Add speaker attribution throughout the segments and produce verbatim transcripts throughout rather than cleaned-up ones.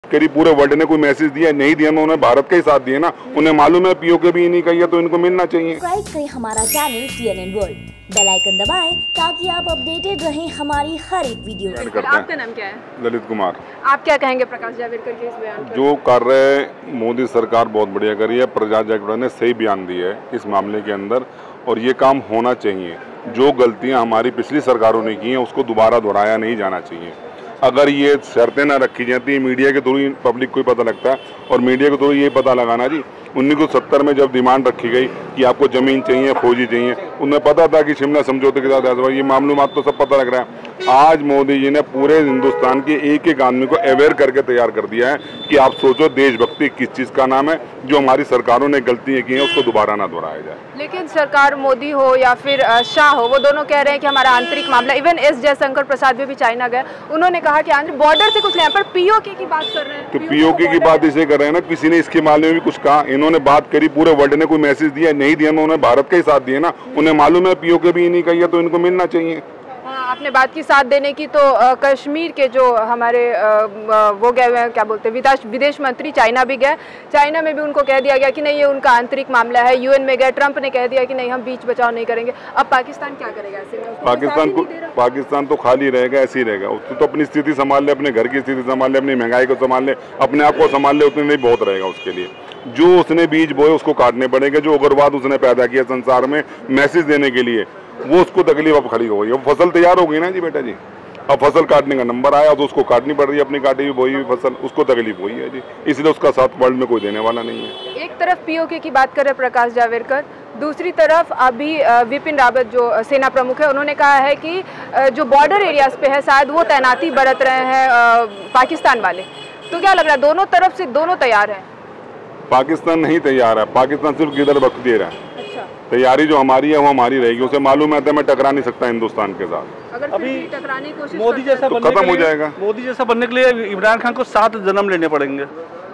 Speaker 1: करीब पूरे वर्ल्ड ने कोई मैसेज दिया नहीं दिया, उन्होंने भारत का ही साथ दिया ना। उन्हें मालूम है पीओके भी नहीं कही है तो इनको मिलना चाहिए।
Speaker 2: सब्सक्राइब करें हमारा channel CNN world, bell icon दबाएं ताकि आप अपडेटेड रहें हमारी हर एक वीडियो से।
Speaker 3: आपका नाम क्या है?
Speaker 1: ललित कुमार।
Speaker 3: आप क्या कहेंगे प्रकाश जावड़ेकर के इस बयान पर?
Speaker 1: जो कर रहे है मोदी सरकार बहुत बढ़िया करी है। प्रकाश जावड़ेकर ने सही बयान दिया है इस मामले के अंदर और ये काम होना चाहिए। जो गलतियां हमारी पिछली सरकारों ने की हैं उसको दोबारा दोहराया नहीं जाना चाहिए। अगर ये शर्तें ना रखी जाती, मीडिया के थ्रू पब्लिक को ही पता लगता है और मीडिया के थ्रू ये पता लगाना जी उन्नीस सौ सत्तर में जब डिमांड रखी गई कि आपको ज़मीन चाहिए, फौजी चाहिए, उन्हें पता था कि शिमला समझौते के साथ ऐसा, ये मालूमात तो सब पता लग रहा है। आज मोदी जी ने पूरे हिंदुस्तान के एक एक आदमी को अवेयर करके तैयार कर दिया है कि आप सोचो देशभक्ति किस चीज़ का नाम है। जो हमारी सरकारों ने गलतियाँ की हैं उसको दोबारा ना दोहराया जाए।
Speaker 3: लेकिन सरकार मोदी हो या फिर शाह हो, वो दोनों कह रहे हैं कि हमारा आंतरिक मामला, इवन एस जयशंकर प्रसाद भी, भी चाइना गए, उन्होंने कहा कि आंतरिक बॉर्डर से कुछ नहीं, पर पीओके की बात कर रहे हैं।
Speaker 1: तो पीओके की बात इसे कर रहे हैं ना, किसी ने इसके मामले में भी कुछ कहा, इन्होंने बात करी, पूरे वर्ल्ड ने कोई मैसेज दिया नहीं दिया, उन्होंने भारत का ही साथ दिया ना। उन्हें मालूम है पीओके भी नहीं कही है तो इनको मिलना चाहिए।
Speaker 3: आपने बात की साथ देने की, तो आ, कश्मीर के जो हमारे आ, वो गए हुए हैं, क्या बोलते हैं, विदेश विदेश मंत्री चाइना भी गए। चाइना में भी उनको कह दिया गया कि नहीं ये उनका आंतरिक मामला है। यूएन में गए, ट्रंप ने कह दिया कि नहीं हम बीच बचाव नहीं करेंगे। अब पाकिस्तान क्या करेगा ऐसे में?
Speaker 1: पाकिस्तान को पाकिस्तान तो खाली रहेगा, ऐसे ही रहेगा। उसको तो अपनी स्थिति संभाल ले, अपने घर की स्थिति संभाल ले, अपनी महंगाई को संभाल ले, अपने आप को संभाल ले, उतने नहीं बहुत रहेगा उसके लिए। जो उसने बीज बोए उसको काटने पड़ेंगे। जो उग्रवाद उसने पैदा किया संसार में मैसेज देने के लिए, वो उसको तकलीफ अब खड़ी हो गई। अब फसल तैयार हो गई ना जी बेटा जी, अब फसल काटने का नंबर आया तो उसको काटनी पड़ रही है, अपनी काटी हुई बोई हुई फसल, उसको तकलीफ हुई है जी। इसलिए उसका साथ वर्ल्ड में कोई देने वाला नहीं है।
Speaker 3: एक तरफ पीओके की बात कर रहे प्रकाश जावड़ेकर, दूसरी तरफ अभी विपिन रावत जो सेना प्रमुख है, उन्होंने कहा है कि जो बॉर्डर एरियाज पे है शायद वो तैनाती बरत रहे हैं पाकिस्तान वाले। तो क्या लग रहा है दोनों तरफ से दोनों तैयार है?
Speaker 1: पाकिस्तान नहीं तैयार है, पाकिस्तान सिर्फ गिदड़ वक्त दे रहा है।
Speaker 3: अच्छा।
Speaker 1: तैयारी जो हमारी है वो हमारी रहेगी। उसे मालूम है मैं टकरा नहीं सकता हिंदुस्तान के साथ।
Speaker 3: अगर अभी टकराने की कोशिश
Speaker 4: मोदी जैसा
Speaker 1: तो खत्म हो जाएगा।
Speaker 4: मोदी जैसा बनने के लिए इमरान खान को सात जन्म लेने पड़ेंगे।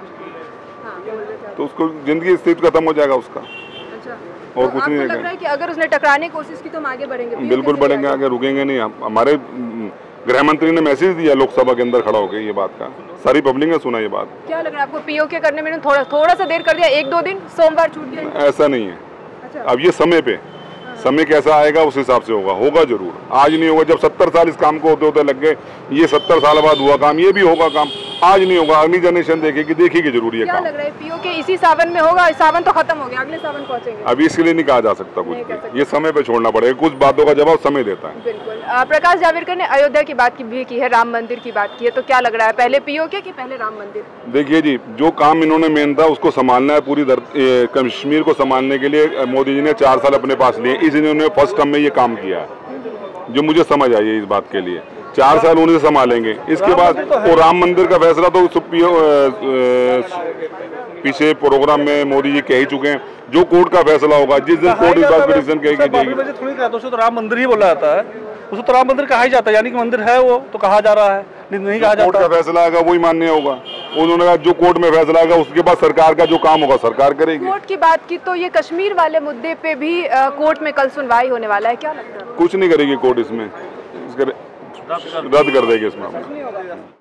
Speaker 3: हाँ,
Speaker 1: तो उसको जिंदगी स्थिति खत्म हो जाएगा उसका।
Speaker 3: अच्छा।
Speaker 1: और
Speaker 3: तो
Speaker 1: कुछ नहीं
Speaker 3: लग रहा है कि अगर उसने टकराने की कोशिश की तो हम आगे बढ़ेंगे?
Speaker 1: बिल्कुल बढ़ेंगे, आगे रुकेंगे नहीं। हमारे गृह मंत्री ने मैसेज दिया लोकसभा के अंदर खड़ा होकर, ये बात का सारी पब्लिक ने सुना ये बात।
Speaker 3: क्या लग रहा है आपको पीओके करने में थोड़ा थोड़ा सा देर कर दिया, एक दो दिन, सोमवार छूट गया?
Speaker 1: ऐसा नहीं है।
Speaker 3: अच्छा।
Speaker 1: अब ये समय पे समय कैसा आएगा उस हिसाब से होगा। होगा जरूर, आज नहीं होगा। जब सत्तर साल इस काम को होते होते लग गए, ये सत्तर साल बाद हुआ काम, ये भी होगा काम। आज नहीं होगा, अगली जनरेशन देखेगी, देखेगी जरूर ये काम।
Speaker 3: क्या लग रहा है पीओके इसी सावन में होगा? सावन तो खत्म हो गया, अगले सावन पहुंचेंगे।
Speaker 1: अभी इसके लिए नहीं कहा जा सकता कुछ, ये समय पे छोड़ना पड़ेगा। कुछ बातों का जवाब समय देता है।
Speaker 3: बिल्कुल। प्रकाश जावड़ेकर ने अयोध्या की बात की भी की है, राम मंदिर की बात की है, तो क्या लग रहा है पहले पीओके कि पहले राम मंदिर?
Speaker 1: देखिए जी, जो काम इन्होंने मेन था उसको संभालना है। पूरी कश्मीर को संभालने के लिए मोदी जी ने चार साल अपने पास लिए, इसलिए उन्होंने फर्स्ट टर्म में ये काम किया है। जो मुझे समझ आई है इस बात के लिए, चार साल उन्हें संभालेंगे। इसके बाद वो राम मंदिर का फैसला तो पीछे प्रोग्राम में मोदी जी कह ही चुके हैं। जो कोर्ट का फैसला होगा, जिस दिन कोर्ट इस बात पर डिसीजन कहेगी जाएगी।
Speaker 4: तो राम मंदिर ही बोला जाता है, उसको तो राम मंदिर कहा ही जाता है, यानी कि मंदिर है वो तो कहा जा रहा है, नहीं कहा जाता।
Speaker 1: कोर्ट का फैसला आएगा वही मान्य होगा। उन्होंने कहा जो कोर्ट में फैसला आएगा उसके बाद सरकार का जो काम होगा सरकार करेगी।
Speaker 3: कोर्ट की बात की तो ये कश्मीर वाले मुद्दे पे भी आ, कोर्ट में कल सुनवाई होने वाला है, क्या लगता है?
Speaker 1: कुछ नहीं करेगी कोर्ट इसमें, रद्द कर देगी इस मामले में।